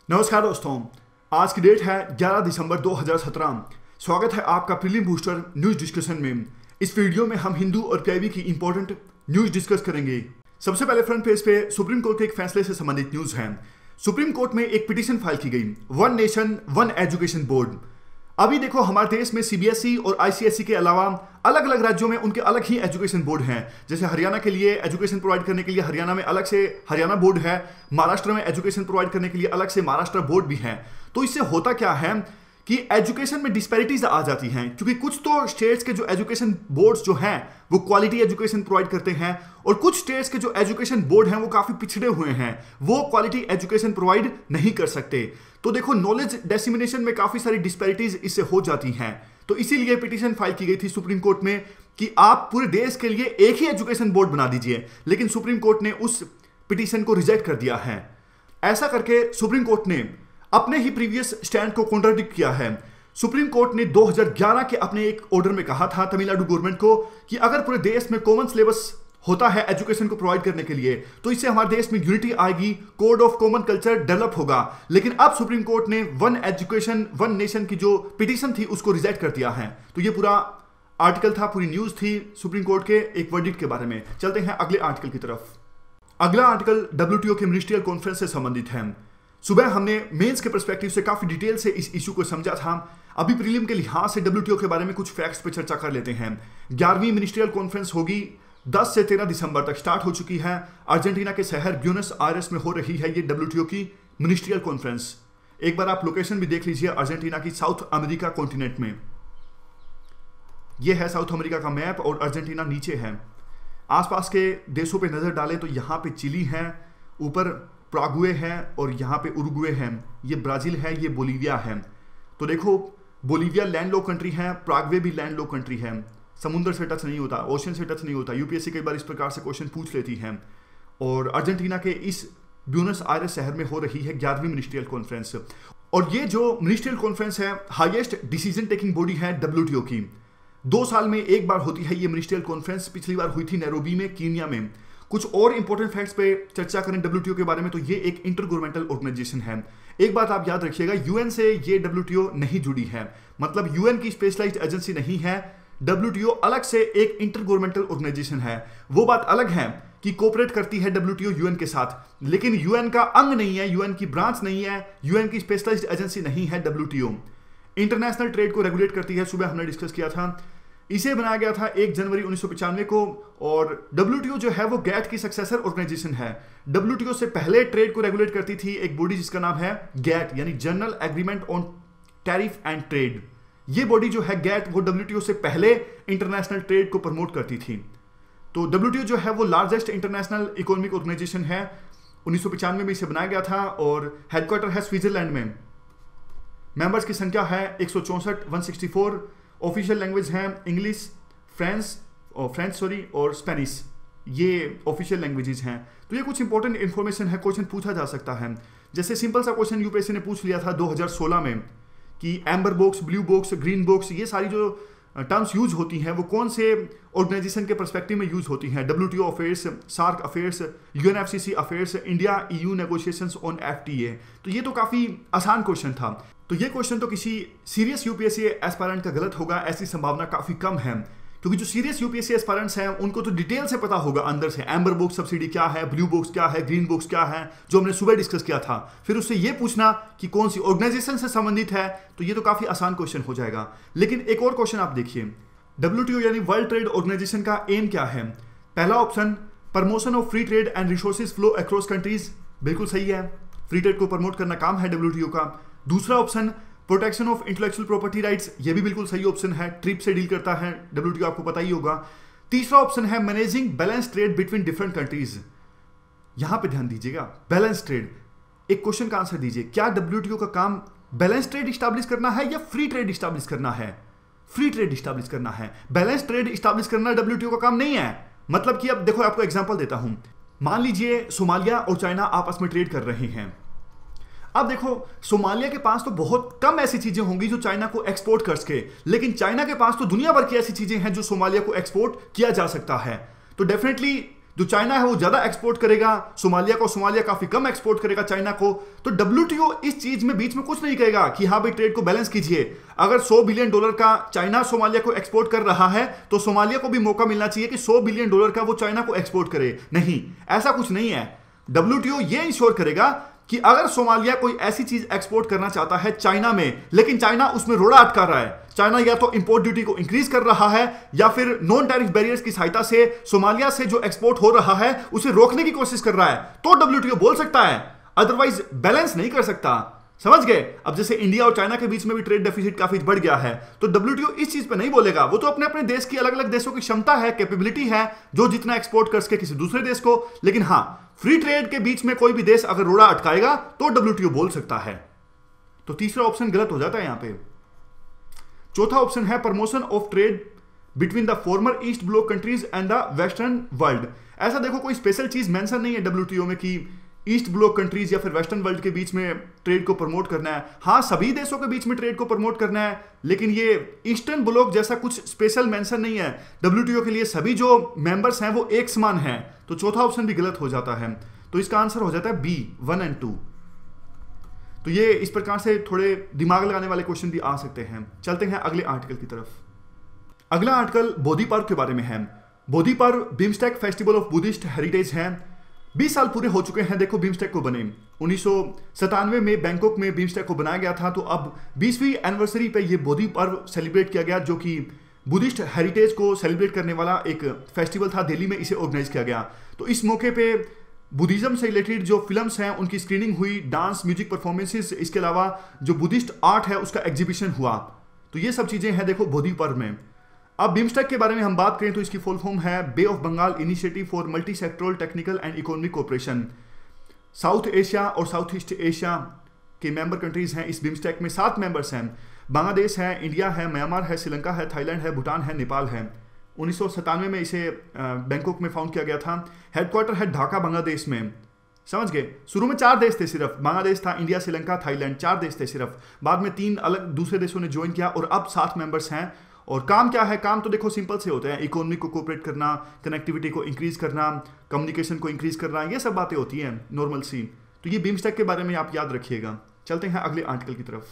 नमस्कार दोस्तों, आज की डेट है 11 दिसंबर 2017। स्वागत है आपका प्रीलिम बूस्टर न्यूज डिस्कशन में। इस वीडियो में हम हिंदू और पीआईबी की इंपॉर्टेंट न्यूज डिस्कस करेंगे। सबसे पहले फ्रंट पेज पे सुप्रीम कोर्ट के एक फैसले से संबंधित न्यूज है। सुप्रीम कोर्ट में एक पिटीशन फाइल की गई, one nation one education board. अभी देखो, हमारे देश में सीबीएसई और आईसीएसई के अलावा अलग अलग राज्यों में उनके अलग ही एजुकेशन बोर्ड हैं। जैसे हरियाणा के लिए एजुकेशन प्रोवाइड करने के लिए हरियाणा में अलग से हरियाणा बोर्ड है, महाराष्ट्र में एजुकेशन प्रोवाइड करने के लिए अलग से महाराष्ट्र बोर्ड भी है। तो इससे होता क्या है कि एजुकेशन में डिस्पैरिटीज आ जाती हैं, क्योंकि कुछ तो स्टेट्स के जो एजुकेशन बोर्ड्स जो हैं वो क्वालिटी एजुकेशन प्रोवाइड करते हैं, और कुछ स्टेट्स के जो एजुकेशन बोर्ड हैं वो काफी पिछड़े हुए हैं, वो क्वालिटी एजुकेशन प्रोवाइड नहीं कर सकते। तो देखो, नॉलेज डेसिमिनेशन में काफी सारी डिस्पैरिटीज इससे हो जाती हैं। तो इसीलिए पिटीशन फाइल की गई थी सुप्रीम कोर्ट में कि आप पूरे देश के लिए एक ही एजुकेशन बोर्ड बना दीजिए, लेकिन सुप्रीम कोर्ट ने उस पिटीशन को रिजेक्ट कर दिया है। ऐसा करके सुप्रीम कोर्ट ने अपने ही प्रीवियस स्टैंड को कॉन्ट्राडिक्ट किया है। सुप्रीम कोर्ट ने 2011 के अपने एक ऑर्डर में कहा था तमिलनाडु गवर्नमेंट को कि अगर पूरे देश में कॉमन सिलेबस होता है एजुकेशन को प्रोवाइड करने के लिए, तो इससे हमारे देश में यूनिटी आएगी, code of common culture develop होगा। लेकिन अब सुप्रीम कोर्ट ने वन एजुकेशन वन नेशन की जो पिटीशन थी उसको रिजेक्ट कर दिया है। तो ये पूरा आर्टिकल था, पूरी न्यूज थी सुप्रीम कोर्ट के एक वर्डिक्ट के बारे में। चलते हैं अगले आर्टिकल की तरफ। अगला आर्टिकल डब्ल्यूटीओ के मिनिस्ट्रियल कॉन्फ्रेंस से संबंधित है। सुबह हमने मेंस के पर्सपेक्टिव से काफी डिटेल से इस इशू को समझा था। अभी प्रीलिम के लिहाज से डब्ल्यूटीओ के बारे में कुछ फैक्ट्स पे चर्चा कर लेते हैं। 11वीं मिनिस्ट्रियल कॉन्फ्रेंस होगी, 10 से 13 दिसंबर तक स्टार्ट हो चुकी है। अर्जेंटीना के शहर ब्यूनस आयरेस में हो रही है ये डब्ल्यूटीओ की मिनिस्ट्रियल कॉन्फ्रेंस। एक बार आप लोकेशन भी देख लीजिए अर्जेंटीना की, साउथ अमेरिका कॉन्टिनेंट में। यह है साउथ अमेरिका का मैप और अर्जेंटीना नीचे है। आसपास के देशों पे नजर डालें तो यहाँ पे चिली है, ऊपर प्रागुए है और यहाँ पे उरुग्वे है, ये ब्राजील है, ये बोलीविया है। तो देखो, बोलीविया लैंडलॉक कंट्री है, प्रागवे भी लैंडलॉक कंट्री है, समुद्र से टच नहीं होता, ओशन से टच नहीं होता। यूपीएससी कई बार इस प्रकार से क्वेश्चन पूछ लेती है। और अर्जेंटीना के इस ब्यूनस आयरेस शहर में हो रही है 11वीं मिनिस्ट्रियल कॉन्फ्रेंस। और ये जो मिनिस्ट्रियल कॉन्फ्रेंस है, हाईएस्ट डिसीजन टेकिंग बॉडी है डब्ल्यूटीओ की। 2 साल में एक बार होती है ये मिनिस्ट्रियल कॉन्फ्रेंस। पिछली बार हुई थी नैरोबी में, कीनिया में। कुछ और इंपॉर्टेंट फैक्ट्स पे चर्चा करें डब्ल्यूटीओ के बारे में, तो ये एक इंटर गवर्नमेंटल ऑर्गेनाइजेशन है। एक बात आप याद रखिएगा, यूएन से ये डब्ल्यूटीओ नहीं जुड़ी है, मतलब यूएन की स्पेशलाइज्ड एजेंसी नहीं है। डब्ल्यूटीओ अलग से एक इंटर गवर्नमेंटल ऑर्गेनाइजेशन है। वो बात अलग है कि कोऑपरेट करती है डब्ल्यूटीओ यूएन के साथ, लेकिन यूएन का अंग नहीं है, यूएन की ब्रांच नहीं है, यूएन की स्पेशलाइज्ड एजेंसी नहीं है डब्ल्यूटीओ। इंटरनेशनल ट्रेड को रेगुलेट करती है, सुबह हमने डिस्कस किया था। इसे बनाया गया था 1 जनवरी 1995 को। और डब्ल्यूटीओ जो है वो गैट की सक्सेसर ऑर्गेनाइजेशन है। डब्ल्यूटीओ से पहले ट्रेड को रेगुलेट करती थी एक बॉडी जिसका नाम है गैट, यानी general agreement on tariff and trade. ये बॉडी जो है गैट, वो डब्ल्यूटीओ से पहले इंटरनेशनल ट्रेड को प्रमोट करती थी। तो डब्ल्यूटीओ जो है वो लार्जेस्ट इंटरनेशनल इकोनॉमिक ऑर्गेनाइजेशन है। 1995 में इसे बनाया गया था और हेडक्वार्टर है स्विट्जरलैंड में। मेंबर्स की संख्या है 164, 164। ऑफिशियल लैंग्वेज हैं इंग्लिश, फ्रेंच और स्पेनिश, ये ऑफिशियल लैंग्वेजेस हैं। तो ये कुछ इंपॉर्टेंट इन्फॉर्मेशन है, क्वेश्चन पूछा जा सकता है। जैसे सिंपल सा क्वेश्चन यूपीएससी ने पूछ लिया था 2016 में कि amber box, blue box, green box, ये सारी जो टर्म्स यूज होती हैं वो कौन से ऑर्गेनाइजेशन के पर्सपेक्टिव में यूज होती हैं। WTO affairs, SAARC affairs, UNFCCC affairs, India EU negotiations on FTA. तो ये तो काफी आसान क्वेश्चन था। तो ये क्वेश्चन तो किसी सीरियस यूपीएससी एस्पायरेंट का गलत होगा, ऐसी संभावना काफी कम है, क्योंकि जो सीरियस यूपीएससी एस्पायरेंट्स हैं उनको तो डिटेल से पता होगा अंदर से, एम्बर बॉक्स सब्सिडी क्या है, ब्लू बॉक्स क्या है, ग्रीन बॉक्स क्या है, जो हमने सुबह डिस्कस किया था। फिर उससे ये पूछना कि कौन सी ऑर्गेनाइजेशन से संबंधित है, तो ये तो काफी आसान क्वेश्चन हो जाएगा। लेकिन एक और क्वेश्चन आप देखिए, डब्ल्यूटीओ यानी वर्ल्ड ट्रेड ऑर्गेनाइजेशन का एम क्या है। पहला option, promotion of free trade and resources flow across countries, बिल्कुल सही है, फ्री ट्रेड को प्रमोट करना काम है डब्ल्यूटीओ का। दूसरा option, protection of intellectual property rights, ये भी बिल्कुल सही ऑप्शन है, ट्रिप से डील करता है डब्ल्यूटीओ, आपको पता ही होगा। तीसरा ऑप्शन है managing balance trade between different countries. यहां पे ध्यान दीजिएगा, बैलेंस ट्रेड। एक क्वेश्चन का आंसर दीजिए, क्या डब्ल्यूटीओ का काम बैलेंस ट्रेड स्टैब्लिश करना है या फ्री ट्रेड स्टैब्लिश करना है? फ्री ट्रेड स्टैब्लिश करना है, बैलेंस ट्रेड स्टैब्लिश करना डब्ल्यूटीओ का काम नहीं है। मतलब कि अब देखो, आपको एग्जांपल देता हूं। मान लीजिए सोमालिया और चाइना आपस में ट्रेड कर रहे हैं। अब देखो, सोमालिया के पास तो बहुत कम ऐसी चीजें होंगी जो चाइना को एक्सपोर्ट कर सके, लेकिन चाइना के पास तो दुनिया भर की ऐसी चीजें हैं जो सोमालिया को एक्सपोर्ट किया जा सकता है। तो डेफिनेटली जो चाइना है वो ज्यादा एक्सपोर्ट करेगा सोमालिया को, सोमालिया काफी कम एक्सपोर्ट करेगा चाइना को। तो डब्ल्यूटीओ इस चीज में बीच में कुछ नहीं कहेगा कि हाँ भाई ट्रेड को बैलेंस कीजिए। अगर $100 बिलियन का चाइना सोमालिया को एक्सपोर्ट कर रहा है तो सोमालिया को भी मौका मिलना चाहिए कि $100 बिलियन का वो चाइना को एक्सपोर्ट करे। नहीं, ऐसा कुछ नहीं है। डब्ल्यूटीओ ये इंश्योर करेगा कि अगर सोमालिया कोई ऐसी चीज एक्सपोर्ट करना चाहता है चाइना में, लेकिन चाइना उसमें रोड़ा अटका रहा है, चाइना या तो इंपोर्ट ड्यूटी को इंक्रीज कर रहा है या फिर नॉन टैरिफ बैरियर्स की सहायता से सोमालिया से जो एक्सपोर्ट हो रहा है उसे रोकने की कोशिश कर रहा है, तो डब्ल्यूटीओ बोल सकता है, अदरवाइज बैलेंस नहीं कर सकता। समझ गए? अब जैसे इंडिया और चाइना के बीच में भी ट्रेड डेफिसिट काफी बढ़ गया है, तो डब्ल्यूटीओ इस चीज पे नहीं बोलेगा। वो तो अपने अपने देश की अलग अलग देशों की क्षमता है, कैपेबिलिटी है, जो जितना एक्सपोर्ट कर सके किसी दूसरे देश को। लेकिन हाँ, फ्री ट्रेड के बीच में कोई भी देश अगर रोड़ा अटकाएगा तो डब्ल्यूटीओ बोल सकता है। तो तीसरा ऑप्शन गलत हो जाता है यहां पे। चौथा ऑप्शन है promotion of trade between the former east block countries and the western world. ऐसा देखो कोई स्पेशल चीज मेंशन नहीं है डब्ल्यूटीओ में कि ईस्ट ब्लॉक कंट्रीज या फिर वेस्टर्न वर्ल्ड के बीच में ट्रेड को प्रमोट करना है। हाँ, सभी देशों के बीच में ट्रेड को प्रमोट करना है, लेकिन ये ईस्टर्न ब्लॉक जैसा कुछ स्पेशल मेंशन नहीं है। डब्ल्यूटीओ के लिए सभी जो मेंबर्स हैं वो एक समान हैं। तो चौथा ऑप्शन भी गलत हो जाता है। तो इसका आंसर हो जाता है बी, 1 और 2। तो ये इस प्रकार से थोड़े दिमाग लगाने वाले क्वेश्चन भी आ सकते हैं। चलते हैं अगले आर्टिकल की तरफ। अगला आर्टिकल बोधि पर्व के बारे में है। Bodhi Parva BIMSTEC festival of Buddhist heritage है। 20 साल पूरे हो चुके हैं देखो बिम्स्टेक को बने। 1997 में बैंकॉक में बिम्स्टेक को बनाया गया था। तो अब 20वीं एनिवर्सरी पे ये बोधि पर्व सेलिब्रेट किया गया, जो कि बुद्धिस्ट हेरिटेज को सेलिब्रेट करने वाला एक फेस्टिवल था। दिल्ली में इसे ऑर्गेनाइज किया गया। तो इस मौके पे बुद्धिज्म से रिलेटेड जो फिल्म्स हैं उनकी स्क्रीनिंग हुई, डांस, म्यूजिक परफॉर्मेंसेस, इसके अलावा जो बुद्धिस्ट आर्ट है उसका एग्जीबिशन हुआ। तो ये सब चीजें हैं देखो बोधि पर्व में। अब बिम्स्टेक के बारे में हम बात करें तो इसकी फुल फॉर्म है bay of Bengal initiative for multi sectoral technical and economic cooperation. South Asia और साउथ ईस्ट एशिया के मेंबर कंट्रीज हैं इस बिम्स्टेक में। 7 मेंबर्स हैं। बांग्लादेश है, इंडिया है, म्यांमार है, श्रीलंका है, थाईलैंड है, भूटान है, नेपाल है। 1997 में इसे बैंकॉक में फाउंड किया गया था। हेडक्वार्टर है ढाका, बांग्लादेश में। समझ गए? शुरू में 4 देश थे सिर्फ, बांग्लादेश था, इंडिया, श्रीलंका, थाईलैंड, 4 देश थे सिर्फ। बाद में 3 अलग दूसरे देशों ने ज्वाइन किया और अब 7 मेंबर्स हैं। और काम क्या है? काम तो देखो सिंपल से होते हैं, इकोनॉमी को कोऑपरेट करना, कनेक्टिविटी को इंक्रीज करना, कम्युनिकेशन को इंक्रीज करना, ये सब बातें होती हैं नॉर्मल सी। तो ये बिम्स्टेक के बारे में आप याद रखिएगा। चलते हैं अगले आर्टिकल की तरफ।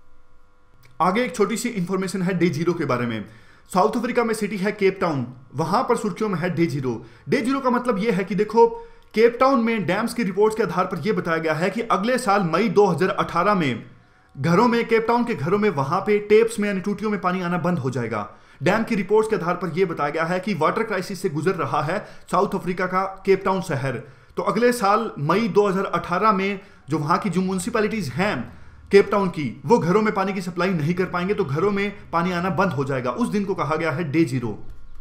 आगे एक छोटी सी इंफॉर्मेशन है डे 0 के बारे में। साउथ अफ्रीका में सिटी है केप टाउन, वहां पर सुर्खियों में है डे 0। डे 0 का मतलब यह है कि देखो केप टाउन में डैम्स की रिपोर्ट्स के आधार पर यह बताया गया है कि अगले साल मई 2018 में घरों में, केप टाउन के घरों में वहां पे टेप्स में यानी टूटियों में पानी आना बंद हो जाएगा। डैम की रिपोर्ट्स के आधार पर यह बताया गया है कि वाटर क्राइसिस से गुजर रहा है साउथ अफ्रीका का केप टाउन शहर। तो अगले साल मई 2018 में जो वहां की जो म्यूनिसिपैलिटीज हैं केप टाउन की, वो घरों में पानी की सप्लाई नहीं कर पाएंगे, तो घरों में पानी आना बंद हो जाएगा। उस दिन को कहा गया है डे 0।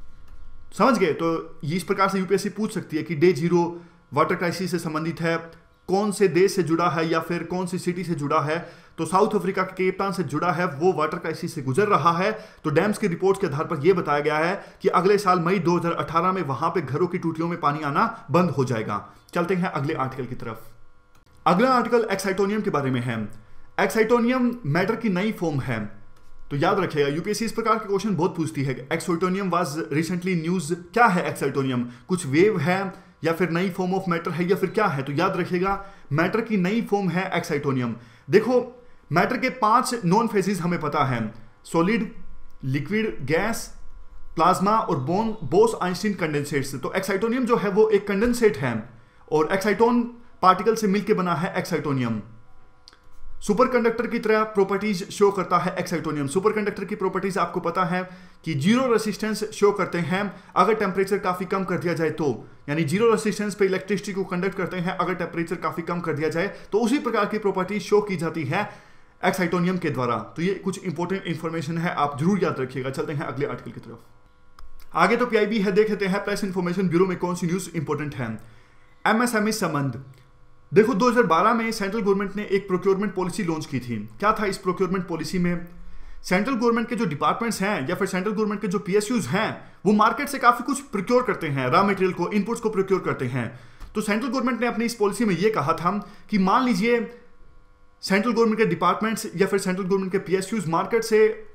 समझ गए? तो ये इस प्रकार से यूपीएससी पूछ सकती है कि डे 0 वाटर क्राइसिस से संबंधित है, कौन से देश से जुड़ा है या फिर कौन सी सिटी से जुड़ा है। तो साउथ अफ्रीका के केप टाउन से जुड़ा है, वो वाटर क्राइसिस से गुजर रहा है। तो डैम्स की रिपोर्ट्स के आधार पर यह बताया गया है कि अगले साल मई 2018 में वहां पे घरों की टूटियों में पानी आना बंद हो जाएगा। चलते हैं अगले आर्टिकल की तरफ। अगला आर्टिकल एक्साइटोनियम के बारे में है। एक्साइटोनियम मैटर की नई फॉर्म है। तो याद रखिएगा यूपीएससी इस प्रकार के क्वेश्चन बहुत पूछती है। Excitonium was recently news. क्या है एक्साइटोनियम? कुछ वेव है या फिर नई फॉर्म ऑफ मैटर है या फिर क्या है? तो याद रखिएगा मैटर की नई फॉर्म है एक्साइटोनियम। देखो मैटर के 5 नॉन फेजेस हमें पता है, सॉलिड, लिक्विड, गैस, प्लाज्मा और बोस आइंस्टीन कंडेंसेट्स। तो एक्साइटोनियम जो है वो एक कंडेंसेट है और एक्साइटोन पार्टिकल से मिलकर बना है एक्साइटोनियम। सुपरकंडक्टर की तरह प्रॉपर्टीज शो करता है एक्साइटोनियम। सुपरकंडक्टर की प्रॉपर्टीज आपको पता है कि जीरो रेसिस्टेंस शो करते हैं अगर टेम्परेचर काफी कम कर दिया जाए तो, यानी जीरो रेसिस्टेंस पे इलेक्ट्रिसिटी को कंडक्ट करते हैं अगर टेम्परेचर काफी कम कर दिया जाए। तो उसी प्रकार की प्रॉपर्टीज शो की जाती है एक्साइटोनियम के द्वारा। तो ये कुछ इंपॉर्टेंट इंफॉर्मेशन है, आप जरूर याद रखिएगा। चलते हैं अगले आर्टिकल की तरफ। आगे तो पीआईबी है, देख लेते हैं प्रेस इंफॉर्मेशन ब्यूरो में कौन सी न्यूज इंपॉर्टेंट है। एमएसएमई संबंध। देखो 2012 में सेंट्रल गवर्नमेंट ने एक प्रोक्योरमेंट पॉलिसी लॉन्च की थी। क्या था इस प्रोक्योरमेंट पॉलिसी में? सेंट्रल गवर्नमेंट के जो डिपार्टमेंट्स हैं या फिर सेंट्रल गवर्नमेंट के जो पीएसयूज हैं वो मार्केट से काफी कुछ प्रोक्योर करते हैं, रॉ मटेरियल को, इनपुट्स को प्रोक्योर करते हैं। तो सेंट्रल गवर्नमेंट ने अपनी इस पॉलिसी में यह कहा था कि मान लीजिए सेंट्रल गवर्नमेंट के डिपार्टमेंट्स या फिर सेंट्रल गवर्नमेंट के पीएसयूज मार्केट से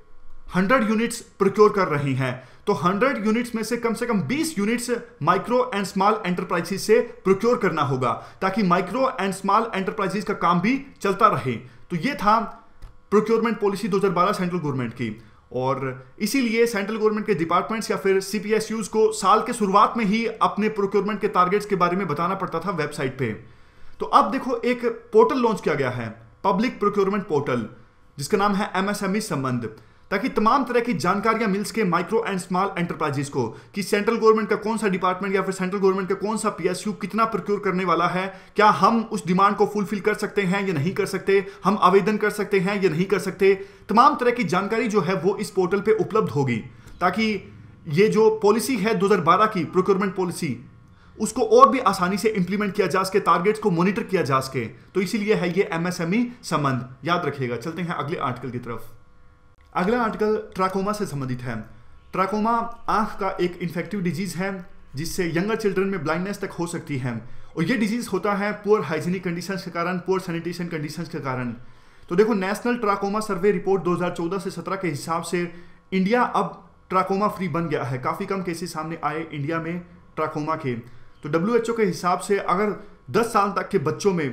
100 यूनिट्स प्रोक्योर कर रही हैं। तो 100 यूनिट्स में से कम 20 units micro and small enterprises से प्रोक्योर करना होगा, ताकि माइक्रो एंड स्मॉल एंटरप्राइजेस का काम भी चलता रहे। तो ये था प्रोक्योरमेंट पॉलिसी 2012 सेंट्रल गवर्नमेंट की, और इसीलिए सेंट्रल गवर्नमेंट के डिपार्टमेंट्स या फिर सीपीएसयूज को साल के शुरुआत में ही अपने प्रोक्योरमेंट के टारगेट्स के बारे में बताना पड़ता था वेबसाइट पे। तो अब देखो एक पोर्टल लॉन्च किया गया है, पब्लिक प्रोक्योरमेंट पोर्टल, जिसका नाम है एमएसएमई संबंध, ताकि तमाम तरह की जानकारियां मिल सके माइक्रो एंड स्मॉल एंटरप्राइजेस को कि सेंट्रल गवर्नमेंट का कौन सा डिपार्टमेंट या फिर सेंट्रल गवर्नमेंट का कौन सा पीएसयू कितना प्रोक्योर करने वाला है, क्या हम उस डिमांड को फुलफिल कर सकते हैं या नहीं कर सकते, हम आवेदन कर सकते हैं या नहीं कर सकते। तमाम तरह की जानकारी जो है वो इस पोर्टल पे उपलब्ध होगी, ताकि ये जो पॉलिसी है 2012 की प्रोक्योरमेंट पॉलिसी, उसको और भी आसानी से इंप्लीमेंट किया जा सके, टारगेट्स को मॉनिटर किया जा सके। तो इसीलिए है ये एमएसएमई संबंध, याद रखिएगा। चलते हैं अगले आर्टिकल की तरफ। अगला आर्टिकल ट्राकोमा से संबंधित है। ट्राकोमा आंख का एक इन्फेक्टिव डिजीज है जिससे यंगर चिल्ड्रन में ब्लाइंडनेस तक हो सकती है, और ये डिजीज होता है पुअर हाइजीनिक कंडीशंस के कारण, पुअर सैनिटेशन कंडीशंस के कारण। तो देखो, नेशनल ट्राकोमा सर्वे रिपोर्ट 2014 से 17 के हिसाब से इंडिया अब ट्राकोमा फ्री बन गया है। काफ़ी कम केसेस सामने आए इंडिया में ट्राकोमा के। तो WHO के हिसाब से अगर 10 साल तक के बच्चों में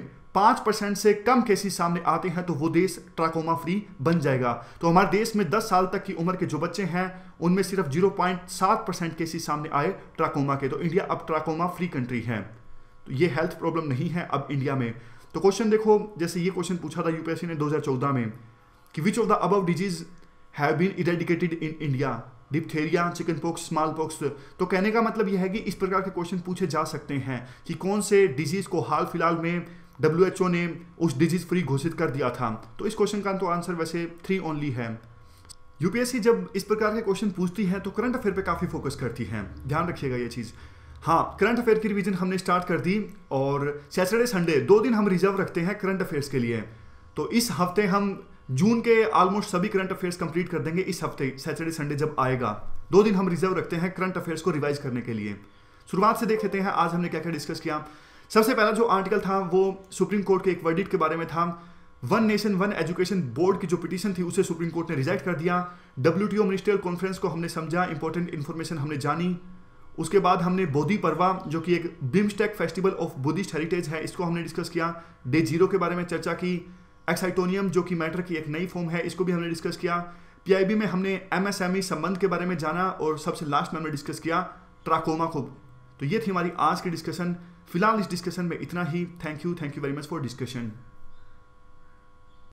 5% से कम केसेस सामने आते हैं तो वो देश ट्राकोमा फ्री बन जाएगा। तो हमारे देश में 10 साल तक की उम्र के जो बच्चे हैं उनमें सिर्फ 0.7% केसेस सामने आए ट्राकोमा के। तो इंडिया अब ट्राकोमा फ्री कंट्री है। तो ये हेल्थ प्रॉब्लम नहीं है अब इंडिया में। तो क्वेश्चन देखो, जैसे ये क्वेश्चन पूछा था यूपीएससी ने 2014 में कि which of the above disease have been eradicated in India, diphtheria, chickenpox, smallpox. तो कहने का मतलब यह है कि इस प्रकार के क्वेश्चन पूछे जा सकते हैं कि कौन से डिजीज को हाल फिलहाल में WHO ने उस डिजीज फ्री घोषित कर दिया था। तो इस क्वेश्चन का तो आंसर वैसे 3 ओनली है। यूपीएससी जब इस प्रकार के क्वेश्चन पूछती है तो करंट अफेयर पे काफ़ी फोकस करती है, ध्यान रखिएगा ये चीज़। हाँ, करंट अफेयर की रिवीजन हमने स्टार्ट कर दी, और सैटरडे संडे 2 दिन हम रिजर्व रखते हैं करंट अफेयर्स के लिए। तो इस हफ्ते हम जून के ऑलमोस्ट सभी करंट अफेयर्स कंप्लीट कर देंगे। इस हफ्ते सैटरडे संडे जब आएगा 2 दिन हम रिजर्व रखते हैं करंट अफेयर्स को रिवाइज करने के लिए। शुरुआत से देख लेते हैं आज हमने क्या क्या डिस्कस किया। सबसे पहला जो आर्टिकल था वो सुप्रीम कोर्ट के एक वर्डिक्ट के बारे में था। One nation one education board की जो पिटीशन थी उसे सुप्रीम कोर्ट ने रिजेक्ट कर दिया। WTO मिनिस्ट्रियल कॉन्फ्रेंस को हमने समझा, इंपॉर्टेंट इन्फॉर्मेशन हमने जानी। उसके बाद हमने बोधि पर्वा, जो कि एक BIMSTEC festival of Buddhist heritage है, इसको हमने डिस्कस किया। डे 0 के बारे में चर्चा की। एक्साइटोनियम जो कि मैटर की एक नई फॉर्म है, इसको भी हमने डिस्कस किया। PIB में हमने MSME संबंध के बारे में जाना, और सबसे लास्ट में हमने डिस्कस किया ट्राकोमा को। तो ये थी हमारी आज की डिस्कशन। फिलहाल इस डिस्कशन में इतना ही। Thank you very much for discussion.